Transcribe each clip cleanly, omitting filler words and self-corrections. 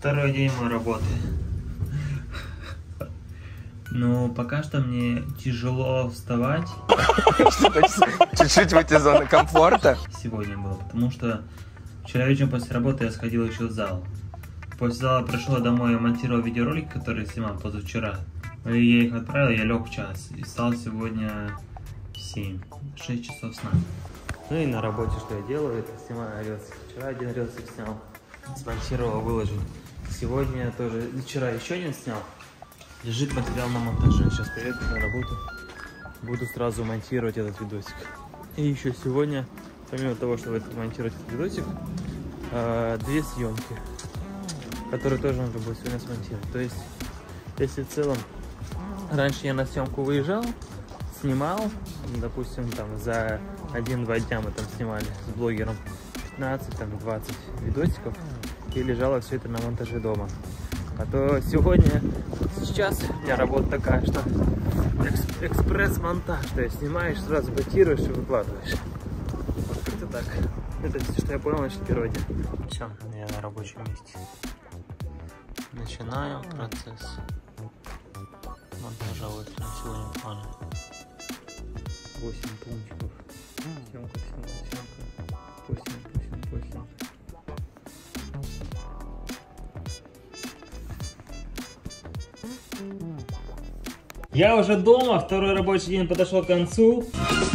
Второй день моей работы. Но пока что мне тяжело вставать. Чуть-чуть выйти из зоны комфорта. Сегодня было, потому что вчера вечером после работы я сходил еще в зал. После зала пришел домой и монтировал видеоролики, которые снимал позавчера. И я их отправил, я лег в час. И встал сегодня в 7. 6 часов сна. Ну и на работе что я делаю, это снимаю рилсы. Вчера один рилсик снял, смонтировал, выложил. Сегодня тоже, вчера еще один снял. Лежит материал на монтаже. Сейчас приеду на работу, буду сразу монтировать этот видосик. И еще сегодня, помимо того, чтобы монтировать этот видосик, 2 съемки, которые тоже нужно будет сегодня смонтировать. То есть, если в целом раньше я на съемку выезжал, снимал, допустим, там за 1-2 дня мы там снимали с блогером 15-20 видосиков, и лежало все это на монтаже дома. А то сегодня, сейчас у меня работа такая, что экспресс-монтаж, то есть снимаешь, сразу монтируешь и выкладываешь. Вот как-то так. Это все, что я понял, значит, первый день. Все, я на рабочем месте. Начинаем процесс монтажа. Вот на сегодня плана 8 пунктиков. Съемка. 8. Я уже дома, второй рабочий день подошел к концу.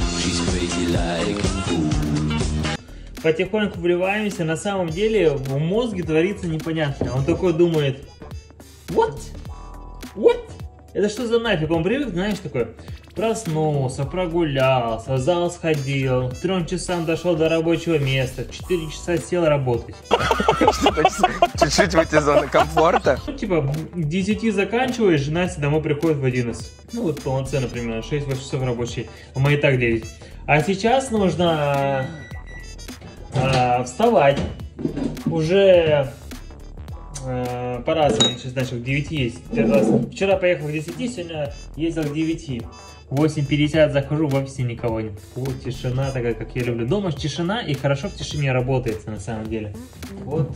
Потихоньку вливаемся, на самом деле в мозге творится непонятно. Он такой думает, what? Это что за нафиг? Он привык, знаешь, такой, проснулся, прогулялся, в зал сходил, к 3 часам дошел до рабочего места, в 4 часа сел работать. Чуть-чуть выйти из зоны комфорта. Типа, к 10 заканчиваешь, Настя домой приходит в 11. Ну вот полноценно примерно, 6-8 часов рабочий. У моей так 9. А сейчас нужно вставать. Уже по-разному, сейчас начал к 9 есть. Вчера поехал к 10, сегодня ездил к 9. В 8:50 захожу, в офисе никого нет. Фу, тишина такая, как я люблю. Дома тишина, и хорошо в тишине работается на самом деле. Вот.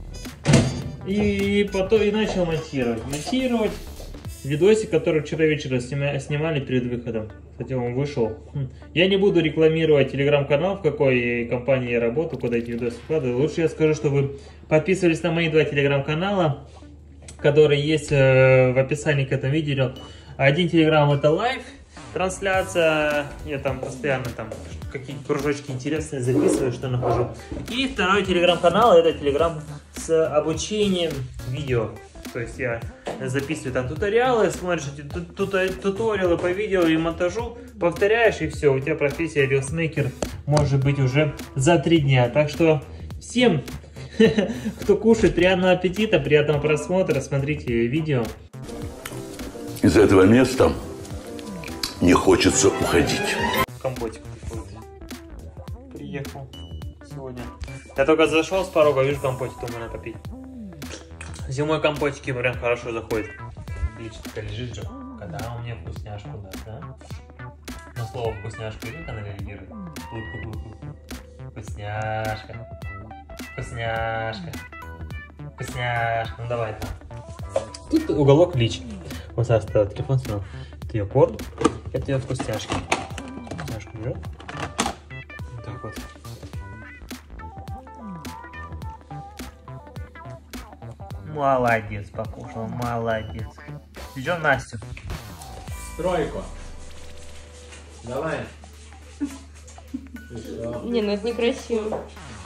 И потом и начал монтировать. Монтировать видосик, который вчера вечером снимали перед выходом. Кстати, он вышел. Я не буду рекламировать телеграм-канал, в какой компании я работаю, куда эти видосы вкладываю. Лучше я скажу, что вы подписывались на мои 2 телеграм-канала, которые есть в описании к этому видео. Один телеграм — это лайв трансляция, я там постоянно там какие-то кружочки интересные записываю, что нахожу. И второй телеграм-канал — это телеграм с обучением видео. То есть я записываю там туториалы, смотришь туториалы по видео и монтажу, повторяешь, и все, у тебя профессия рилсмейкер может быть уже за 3 дня. Так что всем, кто кушает, приятного аппетита, приятного просмотра, смотрите видео. Из этого места не хочется уходить. Компотик какой-то приехал сегодня. Я только зашел с порога, вижу компотик, думаю, надо попить. Зимой компотики прям хорошо заходят. Лично такая лежит же. Когда у меня вкусняшку даст, да? На слово вкусняшка, как она реагирует? Вкусняшка. Вкусняшка. Вкусняшка. Ну давай там. Тут уголок лич. Вот я оставил телефон, снял. Это ее корм, это ее вкусняшки. Вкусняшку берет. Вот так вот. Молодец, покушал, молодец. Ждем Настю. 3. Давай. Не, ну это некрасиво.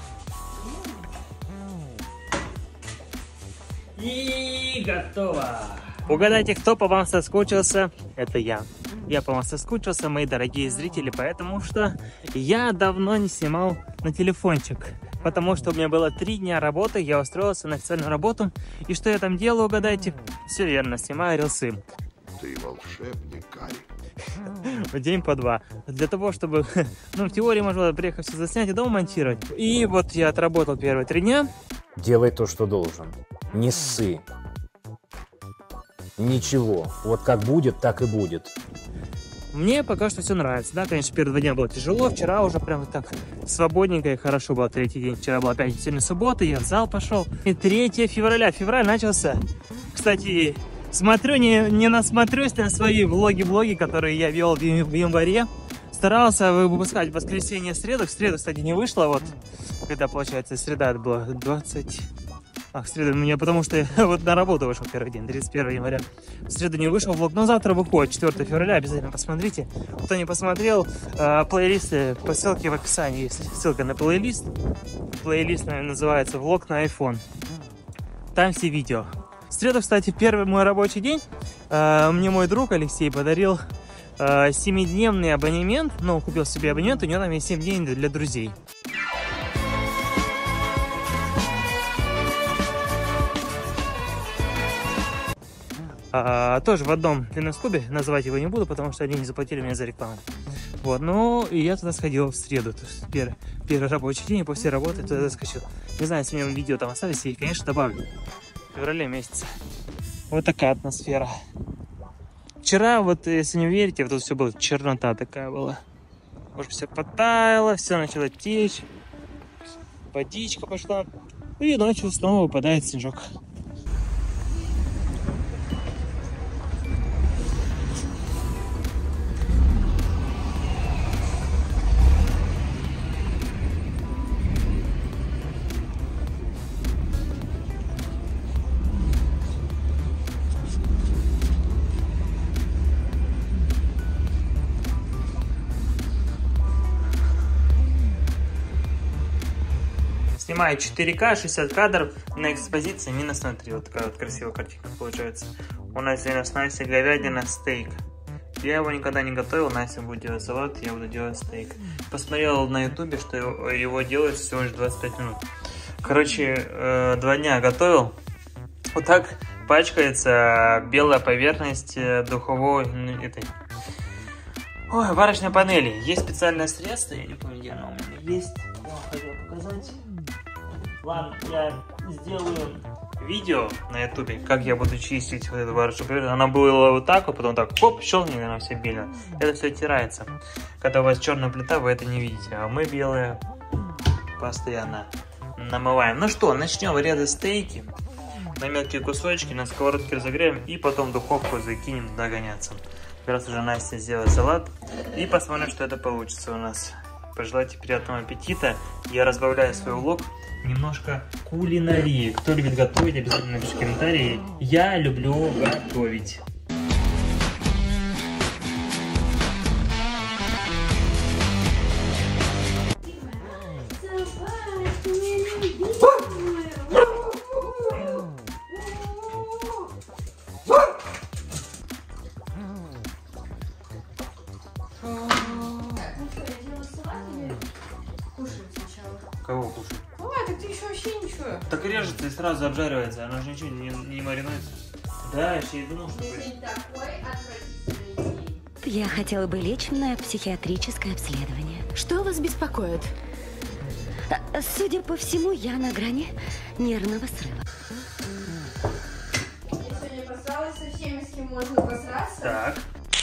И готово. Угадайте, кто по вам соскучился? Это я. Я по вам соскучился, мои дорогие зрители, потому что я давно не снимал на телефончик. Потому что у меня было 3 дня работы, я устроился на официальную работу. И что я там делаю, угадайте? Все верно, снимаю рилсы. Ты волшебник, Гарри. В день по 2. Для того, чтобы, ну, в теории можно было приехать все заснять и дома монтировать. И вот я отработал первые 3 дня. Делай то, что должен. Не ссы. Ничего. Вот как будет, так и будет. Мне пока что все нравится. Да, конечно, первые 2 дня было тяжело. Вчера уже прям так свободненько и хорошо было 3-й день. Вчера была пятница, сегодня суббота, я в зал пошел. И 3 февраля. Февраль начался. Кстати, смотрю, не насмотрюсь на свои влоги, которые я вел в январе. Старался выпускать в воскресенье, среду. В среду, кстати, не вышло. Вот, когда, получается, среда, это было 20... в среду мне, потому что я вот на работу вышел первый день, 31 января. В среду не вышел влог, но завтра выходит, 4 февраля, обязательно посмотрите. Кто не посмотрел, плейлисты по ссылке в описании есть. Ссылка на плейлист. Плейлист, наверное, называется «Влог на iPhone». Там все видео. В среду, кстати, первый мой рабочий день. Мне мой друг Алексей подарил 7-дневный абонемент. Ну, купил себе абонемент, у него там есть 7 дней для друзей. Тоже в одном фитнес-клубе, называть его не буду, потому что они не заплатили мне за рекламу. Вот, ну, и я туда сходил в среду, то есть первый рабочий день, и после работы туда заскочил. Не знаю, если у меня видео там остались, и, конечно, добавлю. В феврале месяце. Вот такая атмосфера. Вчера, вот, если не верите, вот тут все было, чернота такая была. Может, все потаяло, все начало течь. Водичка пошла. И ночью снова выпадает снежок. Снимаю 4К, 60 кадров на экспозиции минус на 3. Вот такая вот красивая картинка получается. У нас сегодня с Настей говядина, стейк. Я его никогда не готовил, Настя будет делать салат, я буду делать стейк. Посмотрел на ютубе, что его делают всего лишь 25 минут. Короче, 2 дня готовил. Вот так пачкается белая поверхность духовой этой... Ой, варочной панели. Есть специальное средство, я не помню, где оно у меня есть. Я вам хотел показать. Ладно, я сделаю видео на ютубе, как я буду чистить вот эту варочную поверхность. Она была вот так вот, потом так, хоп, щелкнет, она все белая. Это все оттирается. Когда у вас черная плита, вы это не видите, а мы белые постоянно намываем. Ну что, начнем резать стейки на мелкие кусочки, на сковородке разогреем и потом в духовку закинем догоняться. Как раз уже Настя сделала салат и посмотрим, что это получится у нас. Пожелайте приятного аппетита. Я разбавляю свой влог немножко кулинарии. Кто любит готовить, обязательно напишите комментарии. Я люблю готовить. Кого кушать? Ой, так ты еще вообще ничего. Так режется и сразу обжаривается, оно же ничего не маринуется. Да, я и думал, что... Я хотела бы личное психиатрическое обследование. Что вас беспокоит? Судя по всему, я на грани нервного срыва. Я сегодня посралась со всеми, с кем можно посраться. Так.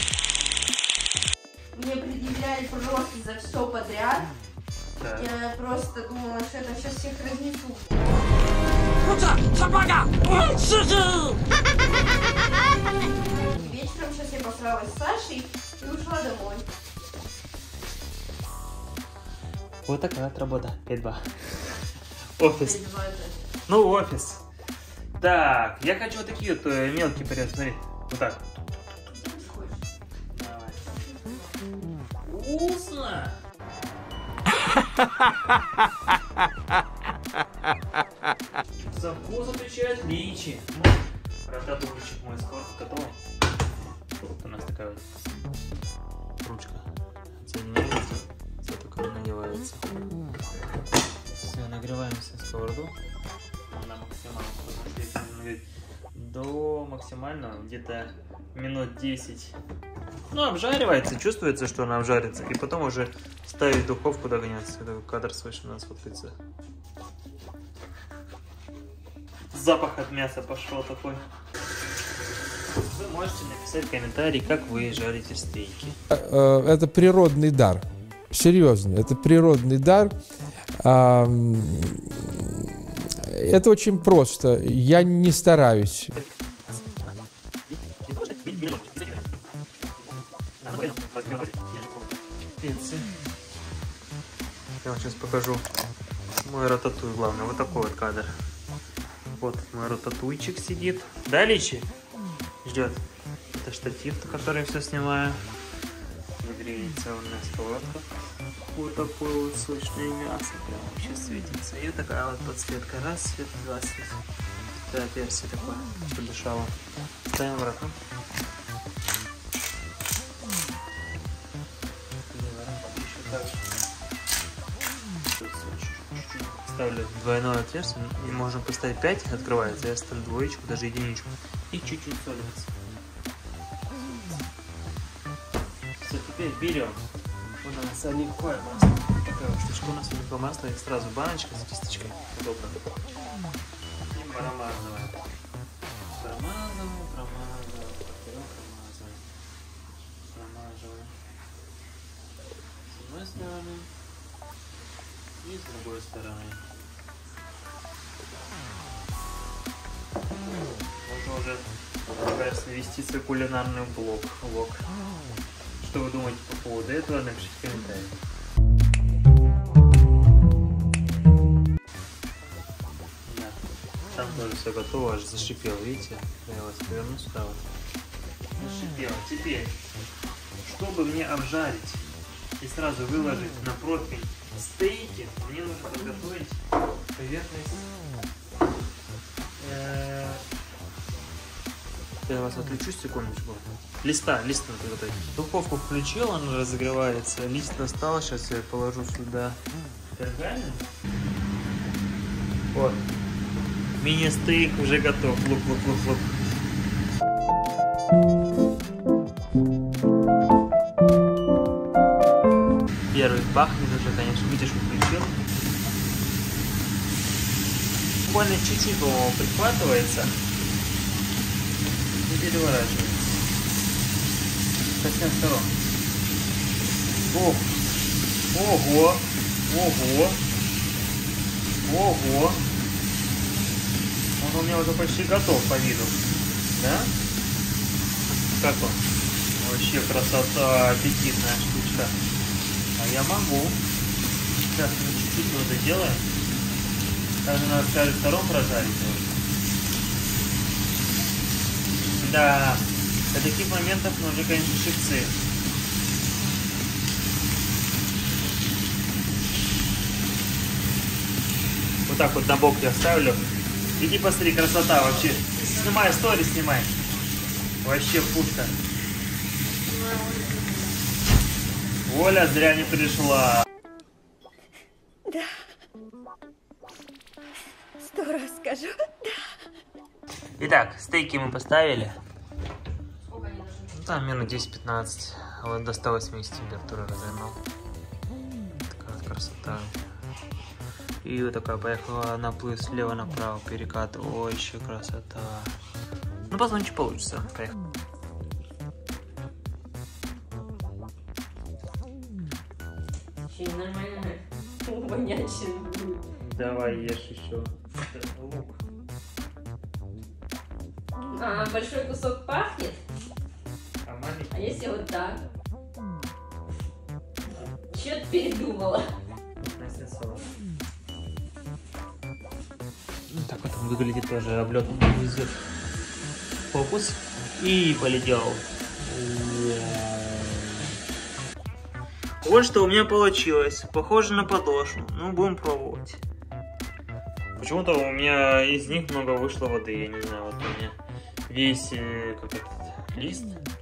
Мне предъявляли просто за все подряд. Так. Я просто думала, что это сейчас всех разнесу. Вечером сейчас я посралась с Сашей и ушла домой. Вот такая вот работа. 5-2. Офис. Ну, офис. Так, я хочу вот такие вот мелкие порезы, смотри. Вот так. Давай. Вкусно! За вкус отвечает личи. Рататурщик мой, сковородка готова. Вот у нас такая вот ручка соединяется, все такое надевается. Все, нагреваемся сковороду на максимальную, до максимального, где-то минут 10. Ну, обжаривается, чувствуется, что она обжарится. И потом уже ставить в духовку догоняться. Это кадр свыше у нас фоткается. Запах от мяса пошел такой. Вы можете написать комментарий, как вы жарите стейки. Это природный дар. Серьезно, это природный дар. Это очень просто. Я не стараюсь. Я вам сейчас покажу мой рататуй, главное, вот такой вот кадр. Вот мой рататуйчик сидит. Да, Личи? Ждет. Это штатив, который все снимаю. Греется у нас сковородка. Вот такое вот сочное мясо. Прям вообще светится. И такая вот подсветка. Раз, свет, два, свет. Это отверстие такое. Подышало. Ставим обратно. Ставлю двойное отверстие, и можно поставить 5, открывается, я ставлю двоечку, даже единичку, и чуть-чуть солится. Все, теперь берем у нас оливковое масло, такая вот штучка у нас оливковое масло, и сразу баночка с кисточкой, удобно. И промазываем. Промазываем. С одной стороны. И с другой стороны. Вот уже, кажется, вести свой кулинарный влог. Что вы думаете по поводу этого, напишите в комментариях. Да. Там тоже все готово, аж зашипело, видите? Я вас поверну сюда вот. Зашипело. Теперь, чтобы мне обжарить и сразу выложить на противень стейки, мне нужно подготовить поверхность. Я вас отключу секундочку. Листа надо подготовить. Духовку включил, она разогревается. Лист достал, сейчас я положу сюда пергамент. Вот. Мини-стейк уже готов. Лук. Первый бахнет уже, конечно, видишь, включил. Буквально чуть-чуть, по-моему, прихватывается и переворачивается. Со всех сторон. Ого! Он у меня уже почти готов по виду. Да? Как он? Вообще красота, аппетитная штучка. А я могу. Сейчас мы чуть-чуть его доделаем. Даже надо с каждой сторон прожарить его. Да, для таких моментов нужны, конечно, щипцы. Вот так вот на бок я ставлю. Иди посмотри, красота вообще. Снимай, сторис снимай. Вообще пушка. Оля зря не пришла. Да. 100 раз скажу. Да. Итак, стейки мы поставили. Ну, там минут 10-15. Вот до 180 температуры разогнал. Такая вот красота. И вот такая поехала наплыв слева направо, перекат. Ой, еще красота. Ну, посмотрим, что получится. Поехали. Нормально. Вонячий. Давай, ешь еще. Лук. А, большой кусок пахнет. А маленький? А если вот так? Чё ты передумала? Так вот он выглядит тоже, облет везет фокус и полетел. Вот что у меня получилось. Похоже на подошву. Ну, будем пробовать. Почему-то у меня из них много вышло воды. Я не знаю, вот у меня весь как этот лист,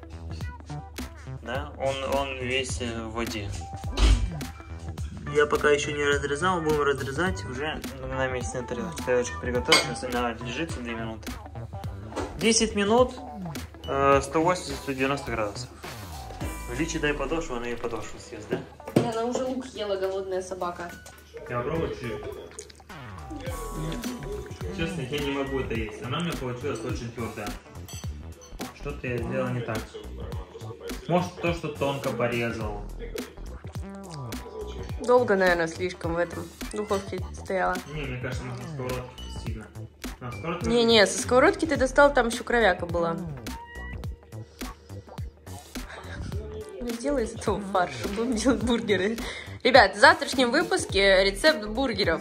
да, он весь в воде. Я пока еще не разрезал, будем разрезать уже на месте на тарелке. Тарелочка приготовилась, она лежит 2 минуты. 10 минут, 180-190 градусов. Личи дай подошву, она и подошву съест, да? Она уже лук ела, голодная собака. Я попробую чуть. Честно, я не могу это есть. Она у меня получилась очень твердая. Что-то я сделал не так. Может, то, что тонко порезал. Долго, наверное, слишком в этом духовке стояла. Не, мне кажется, на сковородке сильно. На сковородке... Не-не, со сковородки ты достал, там еще кровяка была. Ну, делай из этого фарша, будем делать бургеры. Ребят, в завтрашнем выпуске рецепт бургеров.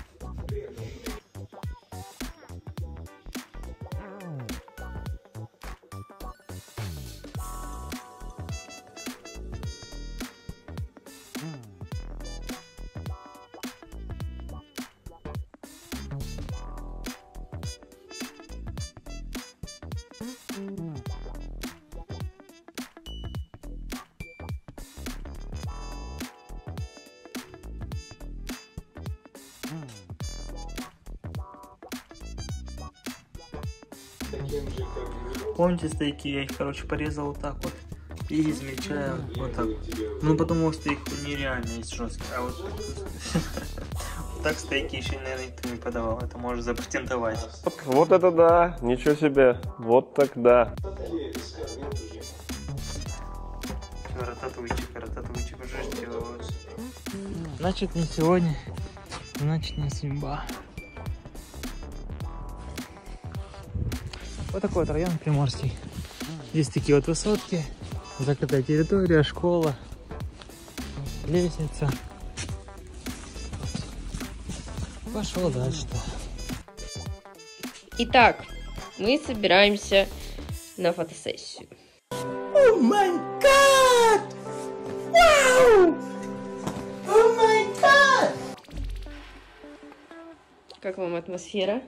Помните стейки? Я их, короче, порезал вот так вот. И измельчаю вот так. Ну, потому что их нереально есть жесткие. А вот так стейки еще, наверное, никто не подавал. Это можно запатентовать. Вот это да! Ничего себе! Вот так да! Рататуйчик уже ждет. Значит, не сегодня, значит, не судьба. Вот такой вот район Приморский. Здесь такие вот высотки, закрытая территория, школа, лестница. Пошел дальше-то. Итак, мы собираемся на фотосессию. О май гад! Вау! О май гад! Как вам атмосфера?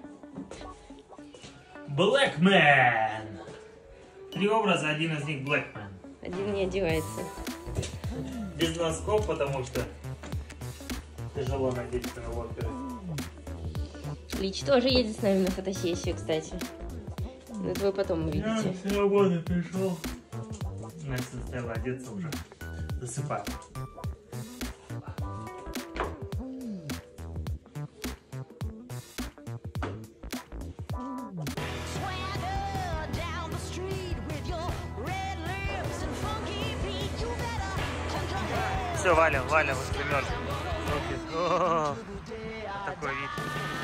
Блэкмен! 3 образа, один из них Блэкмен. Один не одевается. Без носков, потому что тяжело надеться на оперы. Лич тоже едет с нами на фотосессию, кстати. Но это вы потом увидите. Я с работы пришел. Настя заставила одеться уже. Засыпаю. Все, валим, вот примерно. Такой вид.